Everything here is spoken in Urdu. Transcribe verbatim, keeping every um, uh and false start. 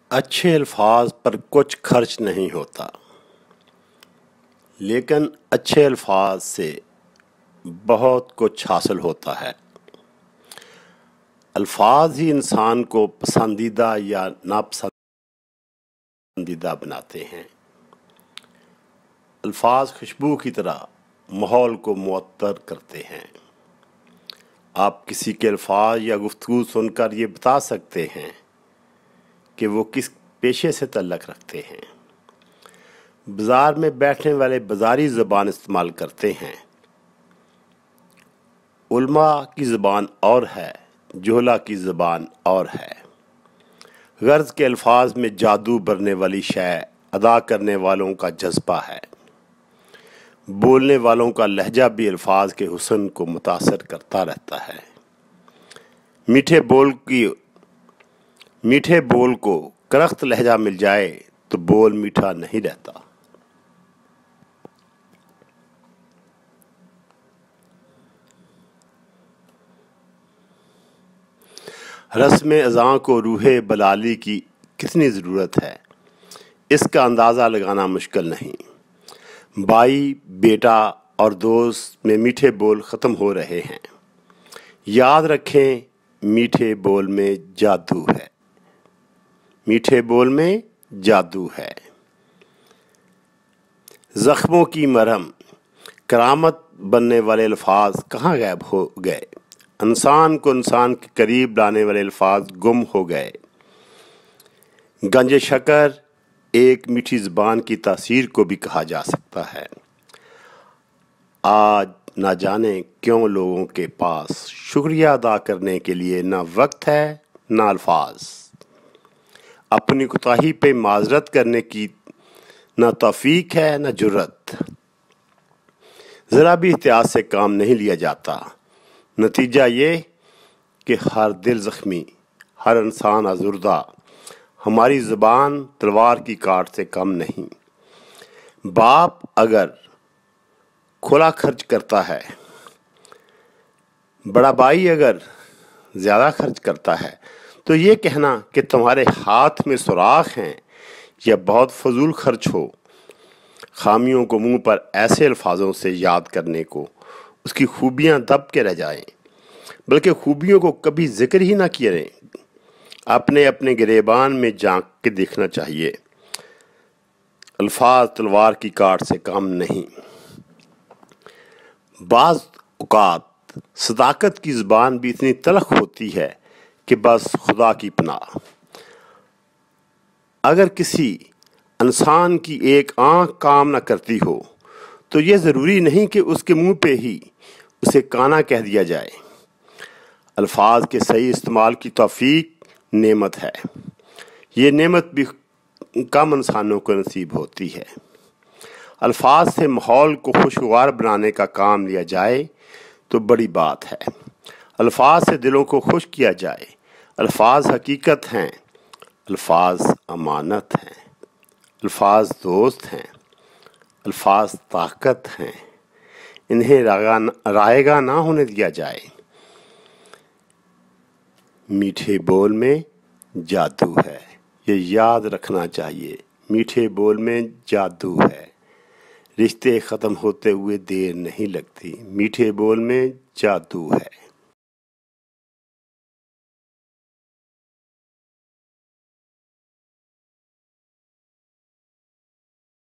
اچھے الفاظ پر کچھ خرچ نہیں ہوتا، لیکن اچھے الفاظ سے بہت کچھ حاصل ہوتا ہے۔ الفاظ ہی انسان کو پسندیدہ یا ناپسندیدہ بناتے ہیں۔ الفاظ خوشبو کی طرح ماحول کو معطر کرتے ہیں۔ آپ کسی کے الفاظ یا گفتگو سن کر یہ بتا سکتے ہیں کہ وہ کس پیشے سے تعلق رکھتے ہیں۔ بازار میں بیٹھنے والے بازاری زبان استعمال کرتے ہیں۔ علماء کی زبان اور ہے، جہلا کی زبان اور ہے۔ غرض کے الفاظ میں جادو بھرنے والی شے ادا کرنے والوں کا جذبہ ہے۔ بولنے والوں کا لہجہ بھی الفاظ کے حسن کو متاثر کرتا رہتا ہے۔ میٹھے بول کی میٹھے بول کو کرخت لہجہ مل جائے تو بول میٹھا نہیں رہتا۔ رسم اذاں کو روح بلالی کی کتنی ضرورت ہے، اس کا اندازہ لگانا مشکل نہیں۔ بھائی، بیٹا اور دوست میں میٹھے بول ختم ہو رہے ہیں۔ یاد رکھیں، میٹھے بول میں جادو ہے۔ میٹھے بول میں جادو ہے۔ زخموں کی مرہم، کرامت بننے والے الفاظ کہاں غائب ہو گئے؟ انسان کو انسان کے قریب لانے والے الفاظ گم ہو گئے۔ گنج شکر ایک میٹھی زبان کی تاثیر کو بھی کہا جا سکتا ہے۔ آج نہ جانے کیوں لوگوں کے پاس شکریہ ادا کرنے کے لیے نہ وقت ہے نہ الفاظ۔ اپنی کوتاہی پہ معذرت کرنے کی نہ توفیق ہے نہ جرأت۔ ذرا بھی احتیاط سے کام نہیں لیا جاتا۔ نتیجہ یہ کہ ہر دل زخمی، ہر انسان آزردہ۔ ہماری زبان تلوار کی کاٹ سے کم نہیں۔ باپ اگر کھلا خرچ کرتا ہے، بڑا بھائی اگر زیادہ خرچ کرتا ہے، تو یہ کہنا کہ تمہارے ہاتھ میں سوراخ ہیں یا بہت فضول خرچ ہو۔ خامیوں کو منہ پر ایسے الفاظوں سے یاد کرنے کو اس کی خوبیاں دب کے رہ جائیں، بلکہ خوبیوں کو کبھی ذکر ہی نہ کریں۔ اپنے اپنے گریبان میں جھانک کے دیکھنا چاہیے۔ الفاظ تلوار کی کاٹ سے کم نہیں۔ بعض اوقات صداقت کی زبان بھی اتنی تلخ ہوتی ہے کہ بس خدا کی پناہ۔ اگر کسی انسان کی ایک آنکھ کام نہ کرتی ہو تو یہ ضروری نہیں کہ اس کے منہ پہ ہی اسے کانا کہہ دیا جائے۔ الفاظ کے صحیح استعمال کی توفیق نعمت ہے۔ یہ نعمت بھی کم انسانوں کو نصیب ہوتی ہے۔ الفاظ سے ماحول کو خوشگوار بنانے کا کام لیا جائے تو بڑی بات ہے۔ الفاظ سے دلوں کو خوش کیا جائے۔ الفاظ حقیقت ہیں، الفاظ امانت ہیں، الفاظ دوست ہیں، الفاظ طاقت ہیں۔ انہیں رائیگاں نہ ہونے دیا جائے۔ میٹھے بول میں جادو ہے، یہ یاد رکھنا چاہیے۔ میٹھے بول میں جادو ہے۔ رشتے ختم ہوتے ہوئے دیر نہیں لگتی۔ میٹھے بول میں جادو ہے۔